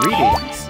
Greetings.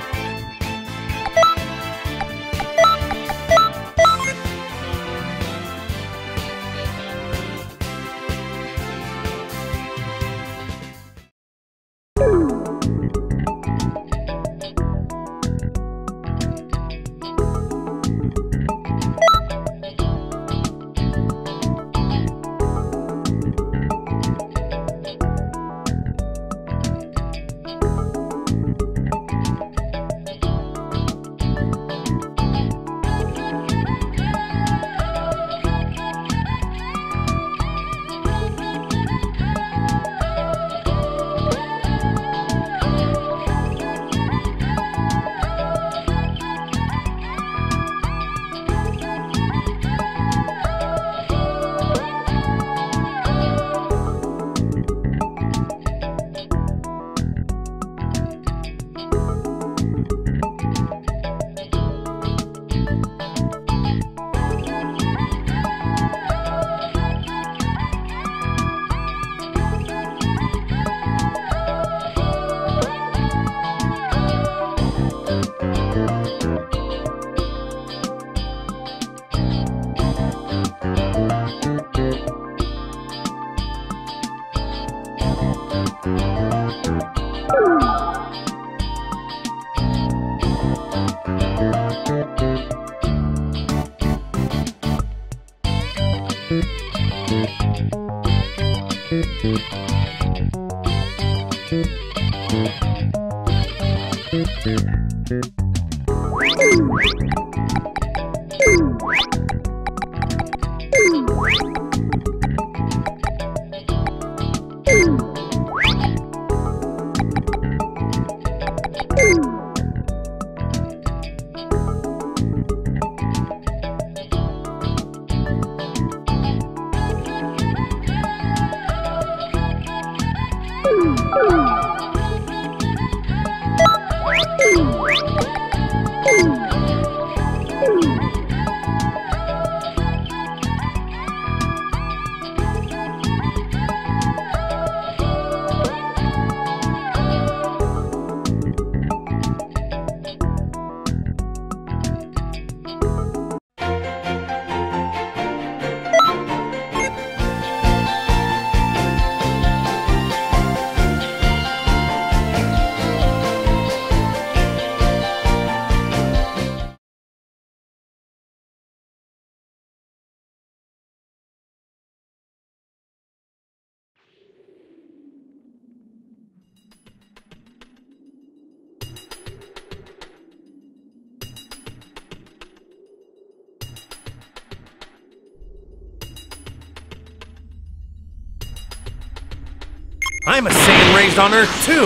I'm a Saiyan raised on Earth, too!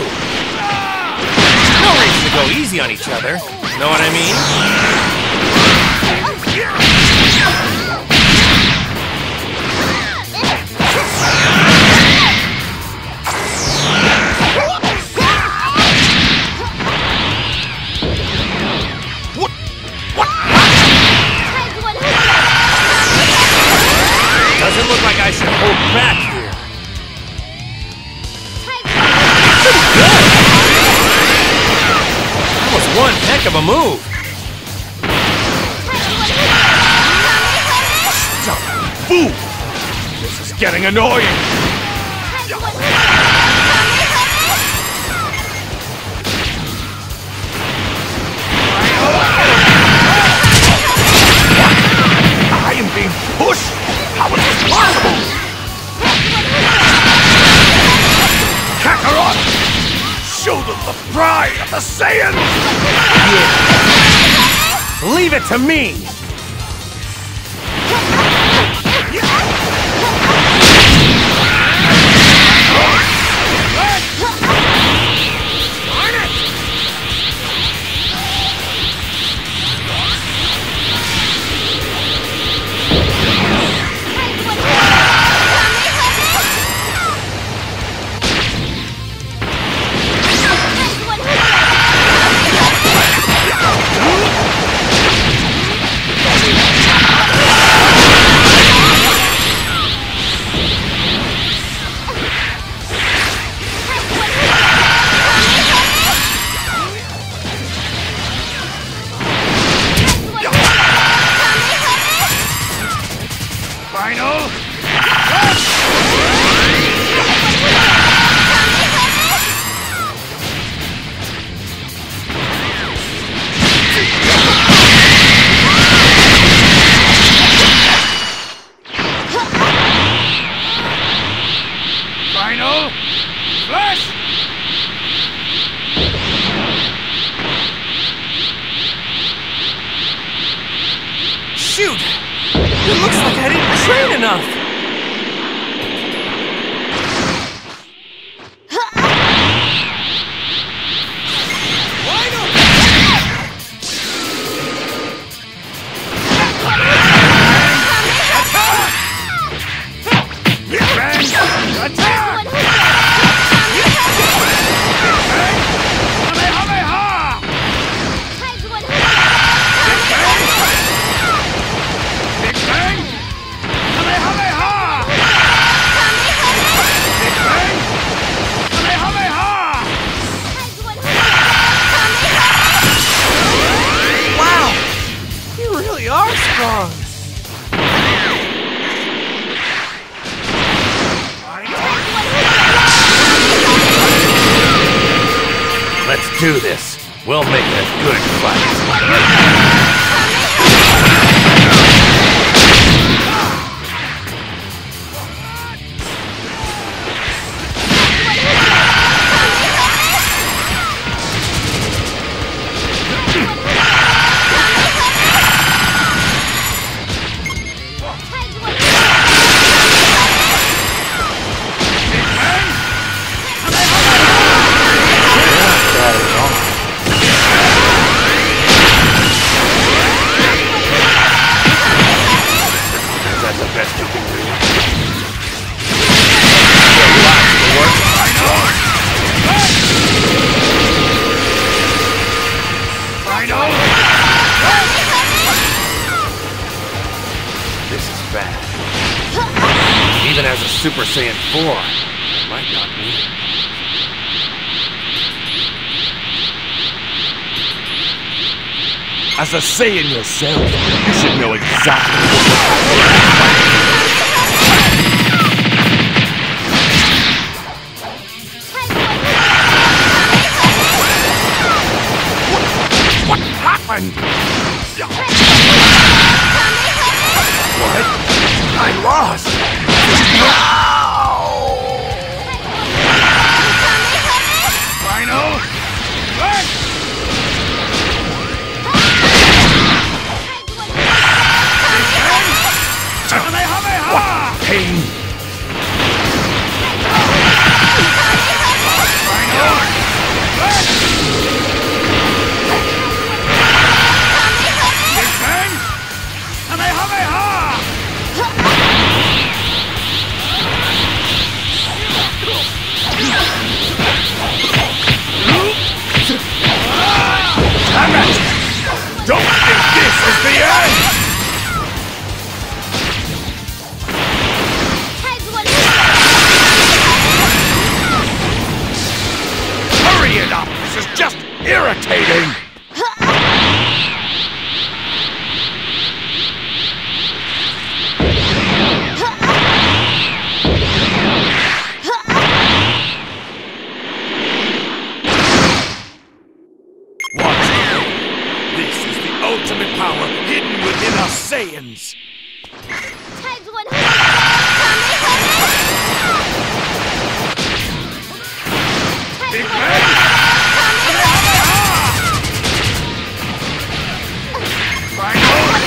No reason to go easy on each other. Know what I mean? What? Doesn't look like I should hold back here. One heck of a move! Stop! Fool! This is getting annoying! I am being pushed! How is this possible? Kakarot! Show them the pride of the Saiyans! Yeah. Leave it to me! Final flash! Shoot! It looks like I didn't train enough! Let's do this. We'll make it a good fight. This is bad. Even as a Super Saiyan 4, it might not be. As a Saiyan yourself, you should know exactly what happened? What? I lost! Final flash! What pain! Final flash! Big Bang! Kamehameha! Damn it! Don't think this is the end! Hurry it up! This is just irritating! This is the ultimate power hidden within us Saiyans! Big Bang! Final!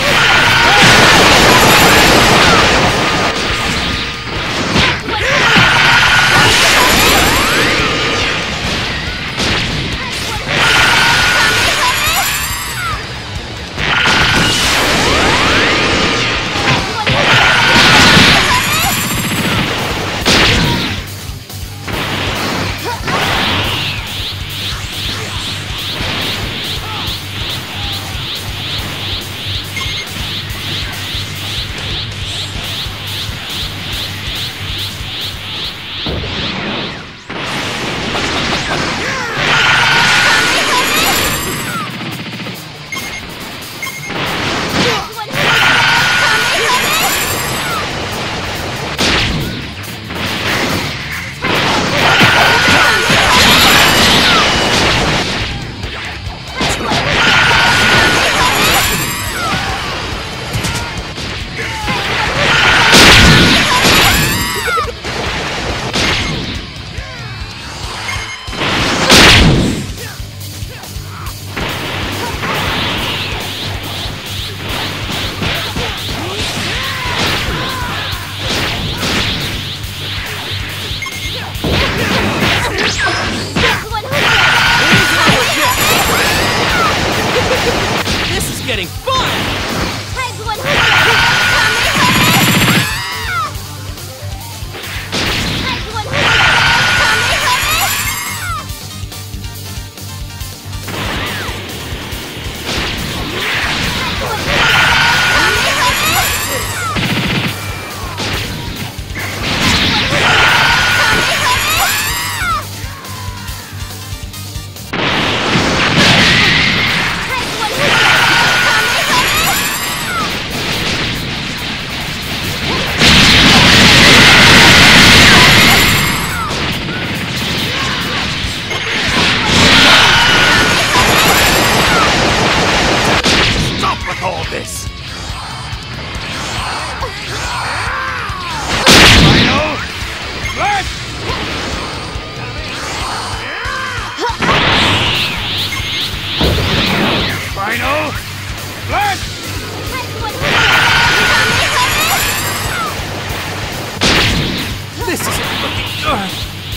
This isn't looking good.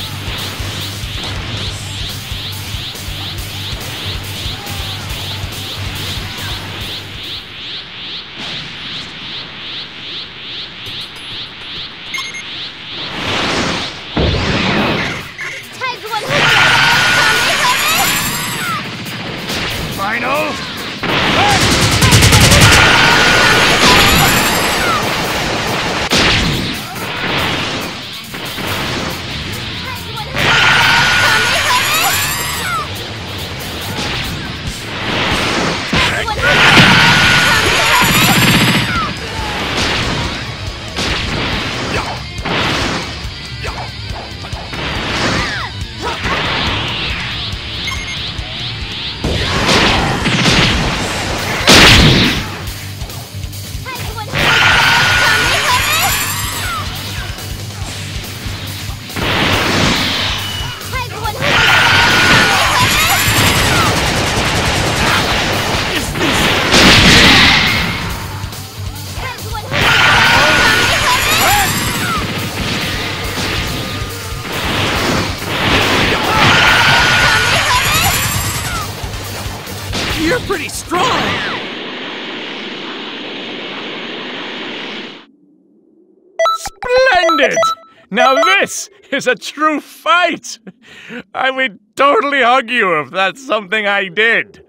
Final. You're pretty strong! Splendid! Now this is a true fight! I would totally hug you if that's something I did.